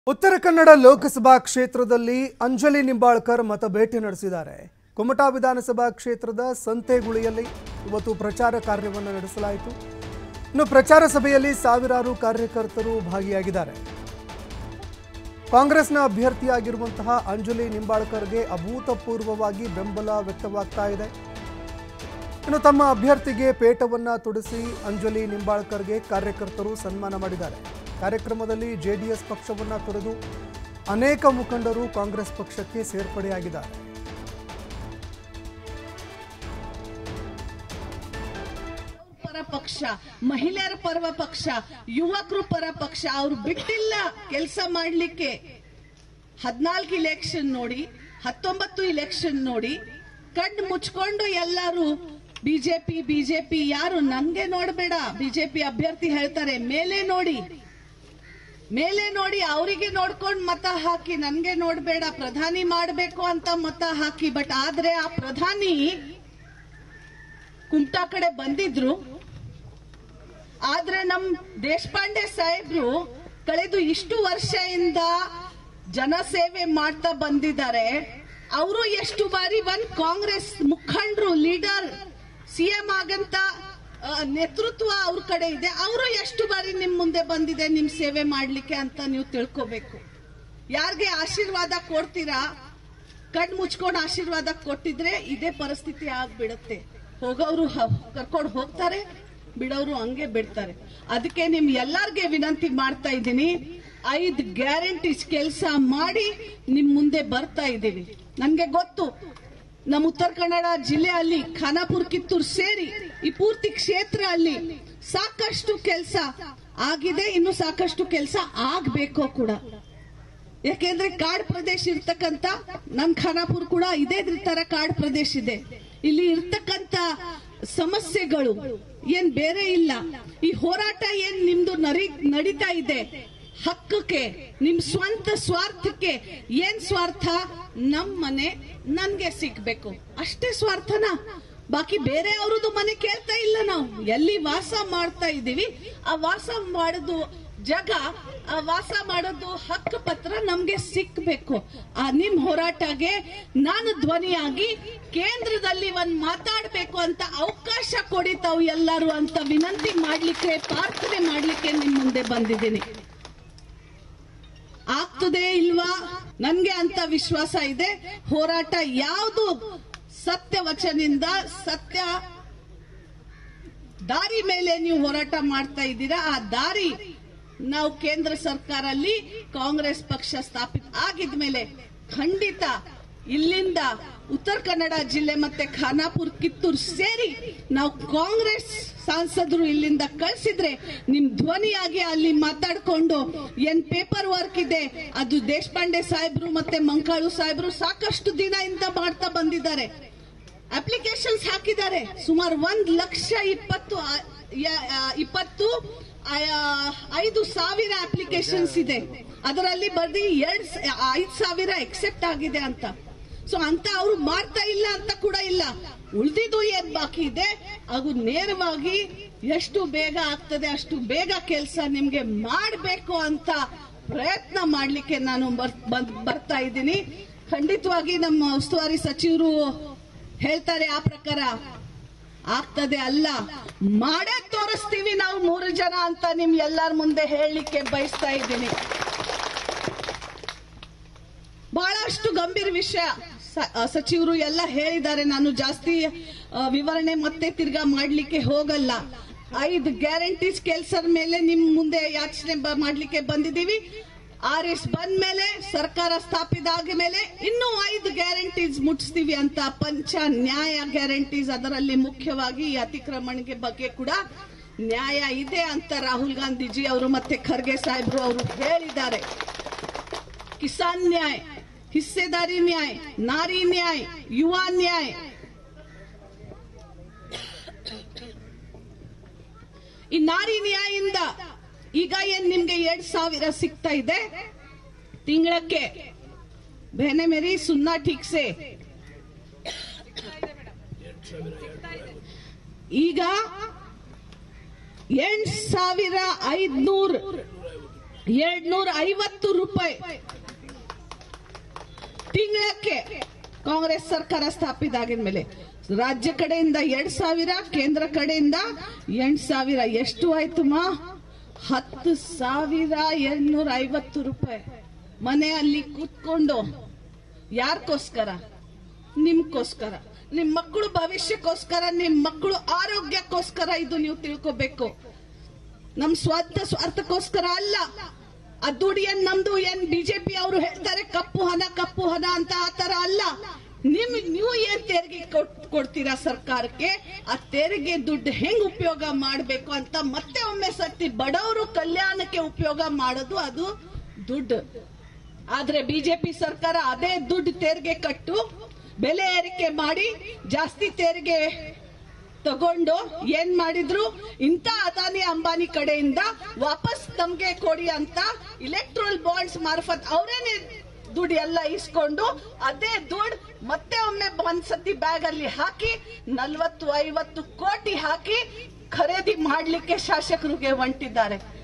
ಉತ್ತರ ಕನ್ನಡ ಲೋಕಸಭಾ ಕ್ಷೇತ್ರದಲ್ಲಿ ಅಂಜಲಿ ನಿಂಬಾಳ್ಕರ್ ಮತ ಭೇಟಿ ನಡೆಸಿದ್ದಾರೆ. ಕುಮಟಾ ವಿಧಾನಸಭಾ ಕ್ಷೇತ್ರದ ಸಂತೆಗುಳಿಯಲ್ಲಿ ಇವತ್ತು ಪ್ರಚಾರ ಕಾರ್ಯವನ್ನು ನಡೆಸಲಾಯಿತು. ಇನ್ನು ಪ್ರಚಾರ ಸಭೆಯಲ್ಲಿ ಸಾವಿರಾರು ಕಾರ್ಯಕರ್ತರು ಭಾಗಿಯಾಗಿದ್ದಾರೆ. ಕಾಂಗ್ರೆಸ್ನ ಅಭ್ಯರ್ಥಿಯಾಗಿರುವಂತಹ ಅಂಜಲಿ ನಿಂಬಾಳ್ಕರ್ಗೆ ಅಭೂತಪೂರ್ವವಾಗಿ ಬೆಂಬಲ ವ್ಯಕ್ತವಾಗ್ತಾ ಇದೆ. ಇನ್ನು ತಮ್ಮ ಅಭ್ಯರ್ಥಿಗೆ ಪೇಟವನ್ನು ತೊಡಿಸಿ ಅಂಜಲಿ ನಿಂಬಾಳ್ಕರ್ಗೆ ಕಾರ್ಯಕರ್ತರು ಸನ್ಮಾನ ಮಾಡಿದ್ದಾರೆ. ಕಾರ್ಯಕ್ರಮದಲ್ಲಿ ಜೆಡಿಎಸ್ ಪಕ್ಷವನ್ನು ತೊರೆದು ಅನೇಕ ಮುಖಂಡರು ಕಾಂಗ್ರೆಸ್ ಪಕ್ಷಕ್ಕೆ ಸೇರ್ಪಡೆಯಾಗಿದ್ದಾರೆ. ಪರ ಪಕ್ಷ, ಮಹಿಳೆಯರ ಪರ ಪಕ್ಷ, ಯುವಕರು ಪರ ಪಕ್ಷ ಅವರು ಬಿಟ್ಟಿಲ್ಲ ಕೆಲಸ ಮಾಡಲಿಕ್ಕೆ. 14 ಇಲೆಕ್ಷನ್ ನೋಡಿ, 19 ಇಲೆಕ್ಷನ್ ನೋಡಿ, ಕಣ್ಣು ಮುಚ್ಕೊಂಡು ಎಲ್ಲರೂ ಬಿಜೆಪಿ ಯಾರು ನಂಗೆ ನೋಡಬೇಡ, ಬಿಜೆಪಿ ಅಭ್ಯರ್ಥಿ ಹೇಳ್ತಾರೆ ಮೇಲೆ ನೋಡಿ ಅವರಿಗೆ ನೋಡ್ಕೊಂಡು ಮತ ಹಾಕಿ, ನನ್ಗೆ ನೋಡ್ಬೇಡ, ಪ್ರಧಾನಿ ಮಾಡಬೇಕು ಅಂತ ಮತ ಹಾಕಿ. ಬಟ್ ಆದ್ರೆ ಆ ಪ್ರಧಾನಿ ಕುಮಟಾ ಕಡೆ ಬಂದಿದ್ರು. ಆದ್ರೆ ನಮ್ ದೇಶಪಾಂಡೆ ಸಾಹೇಬ್ರು ಕಳೆದು ಇಷ್ಟು ವರ್ಷದಿಂದ ಜನಸೇವೆ ಮಾಡ್ತಾ ಬಂದಿದ್ದಾರೆ. ಅವರು ಎಷ್ಟು ಬಾರಿ ಕಾಂಗ್ರೆಸ್ ಮುಖಂಡರು, ಲೀಡರ್, ಸಿಎಂ ಆಗಂತ ನೇತೃತ್ವ ಅವ್ರ ಕಡೆ ಇದೆ. ಅವರು ಎಷ್ಟು ಬಾರಿ ನಿಮ್ ಮುಂದೆ ಬಂದಿದೆ ನಿಮ್ ಸೇವೆ ಮಾಡ್ಲಿಕ್ಕೆ ಅಂತ ನೀವು ತಿಳ್ಕೋಬೇಕು. ಯಾರಿಗೆ ಆಶೀರ್ವಾದ ಕೊಡ್ತೀರಾ, ಕಣ್ಣು ಮುಚ್ಕೊಂಡು ಆಶೀರ್ವಾದ ಕೊಟ್ಟಿದ್ರೆ ಇದೇ ಪರಿಸ್ಥಿತಿ ಆಗ್ಬಿಡುತ್ತೆ. ಹೋಗೋರು ಕರ್ಕೊಂಡು ಹೋಗ್ತಾರೆ, ಬಿಡೋರು ಹಂಗೆ ಬಿಡ್ತಾರೆ. ಅದಕ್ಕೆ ನಿಮ್ ಎಲ್ಲಾರ್ಗೆ ವಿನಂತಿ ಮಾಡ್ತಾ ಇದ್ದೀನಿ, 5 ಗ್ಯಾರಂಟೀಸ್ ಕೆಲಸ ಮಾಡಿ ನಿಮ್ ಮುಂದೆ ಬರ್ತಾ ಇದ್ದೀವಿ. ನನ್ಗೆ ಗೊತ್ತು ನಮ್ಮ ಉತ್ತರ ಕನ್ನಡ ಜಿಲ್ಲೆಯಲ್ಲಿ ಖಾನಾಪುರ, ಕಿತ್ತೂರು ಸೇರಿ ಈ ಪೂರ್ತಿ ಕ್ಷೇತ್ರ ಅಲ್ಲಿ ಸಾಕಷ್ಟು ಕೆಲಸ ಆಗಿದೆ, ಇನ್ನು ಸಾಕಷ್ಟು ಕೆಲಸ ಆಗ್ಬೇಕು ಕೂಡ. ಯಾಕೆಂದ್ರೆ ಕಾಡು ಪ್ರದೇಶ ಇರ್ತಕ್ಕಂತ ನಮ್ ಖಾನಾಪುರ ಕೂಡ ಇದೇ ತರ ಕಾಡು ಪ್ರದೇಶ ಇದೆ. ಇಲ್ಲಿ ಇರ್ತಕ್ಕಂತ ಸಮಸ್ಯೆಗಳು ಏನ್ ಬೇರೆ ಇಲ್ಲ. ಈ ಹೋರಾಟ ಏನ್ ನಿಮ್ದು ನಡೀತಾ ಇದೆ ಹಕ್ಕಕ್ಕೆ, ನಿಮ್ ಸ್ವಂತ ಸ್ವಾರ್ಥಕ್ಕೆ. ಏನ್ ಸ್ವಾರ್ಥ? ನಮ್ ಮನೆ ನನ್ಗೆ ಸಿಗ್ಬೇಕು ಅಷ್ಟೇ ಸ್ವಾರ್ಥನ. ಬಾಕಿ ಬೇರೆ ಅವ್ರದ್ದು ಮನೆ ಕೇಳ್ತಾ ಇಲ್ಲ. ನಾವು ಎಲ್ಲಿ ವಾಸ ಮಾಡ್ತಾ ಇದೀವಿ ಆ ವಾಸ ಮಾಡೋದು ಜಾಗ, ಆ ವಾಸ ಮಾಡೋದು ಹಕ್ಕು ಪತ್ರ ನಮ್ಗೆ ಸಿಕ್ಬೇಕು. ಆ ನಿಮ್ ಹೋರಾಟಗೆ ನಾನು ಧ್ವನಿಯಾಗಿ ಕೇಂದ್ರದಲ್ಲಿ ಮಾತಾಡ್ಬೇಕು ಅಂತ ಅವಕಾಶ ಕೊಡಿ ತಾವು ಎಲ್ಲರೂ ಅಂತ ವಿನಂತಿ ಮಾಡ್ಲಿಕ್ಕೆ, ಪ್ರಾರ್ಥನೆ ಮಾಡ್ಲಿಕ್ಕೆ ನಿಮ್ ಮುಂದೆ ಬಂದಿದ್ದೀನಿ. ಆಗ್ತದೆ ಇಲ್ವಾ ನನ್ಗೆ ಅಂತ ವಿಶ್ವಾಸ ಇದೆ. ಹೋರಾಟ ಯಾವುದು ಸತ್ಯ ವಚನದಿಂದ, ಸತ್ಯ ದಾರಿ ಮೇಲೆ ನೀವು ಹೋರಾಟ ಮಾಡ್ತಾ ಇದ್ದೀರಾ, ಆ ದಾರಿ ನಾವು ಕೇಂದ್ರ ಸರ್ಕಾರಲ್ಲಿ ಕಾಂಗ್ರೆಸ್ ಪಕ್ಷ ಸ್ಥಾಪಿತ ಆಗಿದ್ಮೇಲೆ ಖಂಡಿತ ಇಲ್ಲಿಂದ ಉತ್ತರ ಕನ್ನಡ ಜಿಲ್ಲೆ ಮತ್ತೆ ಖಾನಾಪುರ, ಕಿತ್ತೂರು ಸೇರಿ ನಾವು ಕಾಂಗ್ರೆಸ್ ಸಂಸದರು ಇಲ್ಲಿಂದ ಕಳಿಸಿದ್ರೆ ನಿಮ್ ಧ್ವನಿಯಾಗಿ ಅಲ್ಲಿ ಮಾತಾಡ್ಕೊಂಡು ಏನ್ ಪೇಪರ್ ವರ್ಕ್ ಇದೆ ಅದು ದೇಶಪಾಂಡೆ ಸಾಹೇಬ್ರು ಮತ್ತೆ ಮಂಕಾಳು ಸಾಹೇಬ್ರು ಸಾಕಷ್ಟು ದಿನದಿಂದ ಮಾಡ್ತಾ ಬಂದಿದ್ದಾರೆ. ಅಪ್ಲಿಕೇಶನ್ಸ್ ಹಾಕಿದ್ದಾರೆ. ಸುಮಾರು 1,20,5,000 ಅಪ್ಲಿಕೇಶನ್ಸ್ ಇದೆ. ಅದರಲ್ಲಿ ಬರೀ 5,000 ಎಕ್ಸೆಪ್ಟ್ ಆಗಿದೆ ಅಂತ. ಸೊ ಅಂತ ಅವ್ರು ಮಾಡ್ತಾ ಇಲ್ಲ ಅಂತ ಕೂಡ ಇಲ್ಲ. ಉಳಿದಿದ್ದು ಏನ್ ಬಾಕಿ ಇದೆ ಅದು ನೇರವಾಗಿ ಎಷ್ಟು ಬೇಗ ಆಗ್ತದೆ ಅಷ್ಟು ಬೇಗ ಕೆಲಸ ನಿಮ್ಗೆ ಮಾಡಬೇಕು ಅಂತ ಪ್ರಯತ್ನ ಮಾಡ್ಲಿಕ್ಕೆ ನಾನು ಬರ್ತಾ ಇದ್ದೀನಿ. ಖಂಡಿತವಾಗಿ ನಮ್ಮ ಉಸ್ತುವಾರಿ ಸಚಿವರು ಹೇಳ್ತಾರೆ ಆ ಪ್ರಕಾರ ಆಗ್ತದೆ ಅಲ್ಲ, ಮಾಡೇ ತೋರಿಸ್ತೀವಿ ನಾವು 3 ಜನ ಅಂತ ನಿಮ್ ಎಲ್ಲರ ಮುಂದೆ ಹೇಳಲಿಕ್ಕೆ ಬಯಸ್ತಾ ಇದ್ದೀನಿ. ಬಹಳಷ್ಟು ಗಂಭೀರ ವಿಷಯ ಸಚಿವರು ಎಲ್ಲ ಹೇಳಿದ್ದಾರೆ. ನಾನು ಜಾಸ್ತಿ ವಿವರಣೆ ಮತ್ತೆ ತಿರ್ಗಾ ಮಾಡ್ಲಿಕ್ಕೆ ಹೋಗಲ್ಲ. 5 ಗ್ಯಾರಂಟೀಸ್ ಕೆಲಸದ ಮೇಲೆ ನಿಮ್ ಮುಂದೆ ಯಾಚನೆ ಮಾಡ್ಲಿಕ್ಕೆ ಬಂದಿದ್ದೀವಿ. RS ಬಂದ ಮೇಲೆ, ಸರ್ಕಾರ ಸ್ಥಾಪಿತ ಆದ ಮೇಲೆ ಇನ್ನೂ 5 ಗ್ಯಾರಂಟೀಸ್ ಮುಟ್ಟಿಸ್ತೀವಿ ಅಂತ. ಪಂಚ ನ್ಯಾಯ ಗ್ಯಾರಂಟೀಸ್, ಅದರಲ್ಲಿ ಮುಖ್ಯವಾಗಿ ಅತಿಕ್ರಮಣಕ್ಕೆ ಬಗ್ಗೆ ಕೂಡ ನ್ಯಾಯ ಇದೆ ಅಂತ ರಾಹುಲ್ ಗಾಂಧೀಜಿ ಅವರು ಮತ್ತೆ ಖರ್ಗೆ ಸಾಹೇಬ್ರು ಅವರು ಹೇಳಿದ್ದಾರೆ. ಕಿಸಾನ್ ನ್ಯಾಯ, ಹಿಸ್ಸೆದಾರಿ ನ್ಯಾಯ, ನಾರಿ ನ್ಯಾಯ, ಯುವ ನ್ಯಾಯ, ಈ ನಾರಿ ನ್ಯಾಯದಿಂದ ಈಗ ಏನ್ ನಿಮ್ಗೆ 2,000 ಸಿಗ್ತಾ ಇದೆ ತಿಂಗಳಕ್ಕೆ. ಬಹನೆ ಮೇರಿ ಸುನ್ನ ಠೀಕ್ ಸೆ. ಈಗ 8,500 250 ರೂಪಾಯಿ ತಿಂಗಳಕ್ಕೆ ಕಾಂಗ್ರೆಸ್ ಸರ್ಕಾರ ಸ್ಥಾಪಿತಾಗಿದ ಮೇಲೆ ರಾಜ್ಯ ಕಡೆಯಿಂದ 2,000, ಕೇಂದ್ರ ಕಡೆಯಿಂದ 8,000. ಎಷ್ಟು ಆಯ್ತುಮ್ಮ? 10,250 ರೂಪಾಯಿ. ಮನೆಯಲ್ಲಿ ಕೂತ್ಕೊಂಡು ಯಾರ್ಕೋಸ್ಕರ? ನಿಮ್ಗೋಸ್ಕರ, ನಿಮ್ ಮಕ್ಕಳು ಭವಿಷ್ಯಕ್ಕೋಸ್ಕರ, ನಿಮ್ ಮಕ್ಕಳು ಆರೋಗ್ಯಕ್ಕೋಸ್ಕರ. ಇದು ನೀವು ತಿಳ್ಕೋಬೇಕು. ನಮ್ ಸ್ವಾರ್ಥಕ್ಕೋಸ್ಕರ ಅಲ್ಲ. ಆ ದುಡಿಯನ್ ನಮ್ದು ಏನ್ ಬಿಜೆಪಿ ಅವರು ಹೇಳ್ತಾರೆ ಕಪ್ಪು ಹಣ ಅಂತ ಆತರ ಅಲ್ಲ. ನೀವು ಏನ್ ತೆರಿಗೆ ಕೊಡ್ತೀರಾ ಸರ್ಕಾರಕ್ಕೆ, ಆ ತೆರಿಗೆ ದುಡ್ಡು ಹೆಂಗ್ ಉಪಯೋಗ ಮಾಡಬೇಕು ಅಂತ ಮತ್ತೆ ಒಮ್ಮೆ ಸರ್ತಿ ಬಡವರು ಕಲ್ಯಾಣಕ್ಕೆ ಉಪಯೋಗ ಮಾಡೋದು ಅದು ದುಡ್ಡು. ಆದ್ರೆ ಬಿಜೆಪಿ ಸರ್ಕಾರ ಅದೇ ದುಡ್ಡು ತೆರಿಗೆ ಕಟ್ಟು ಬೆಲೆ ಏರಿಕೆ ಮಾಡಿ ಜಾಸ್ತಿ ತೆರಿಗೆ ತಗೊಂಡು ಏನ್ ಮಾಡಿದ್ರು, ಇಂಥ ಅದಾನಿ ಅಂಬಾನಿ ಕಡೆಯಿಂದ ವಾಪಸ್ ನಮ್ಗೆ ಕೊಡಿ ಅಂತ ಇಲೆಕ್ಟ್ರಲ್ ಬಾಂಡ್ಸ್ ಮಾರ್ಫತ್ ಅವರೇನೆ ದುಡ್ಡು ಎಲ್ಲ ಇಸ್ಕೊಂಡು ಅದೇ ದುಡ್ಡು ಮತ್ತೆ ಒಮ್ಮೆ ಒಂದ್ಸತಿ ಬ್ಯಾಗ್ ಅಲ್ಲಿ ಹಾಕಿ 40-50 ಕೋಟಿ ಹಾಕಿ ಖರೀದಿ ಮಾಡ್ಲಿಕ್ಕೆ ಶಾಸಕರಿಗೆ ಹೊಂಟಿದ್ದಾರೆ.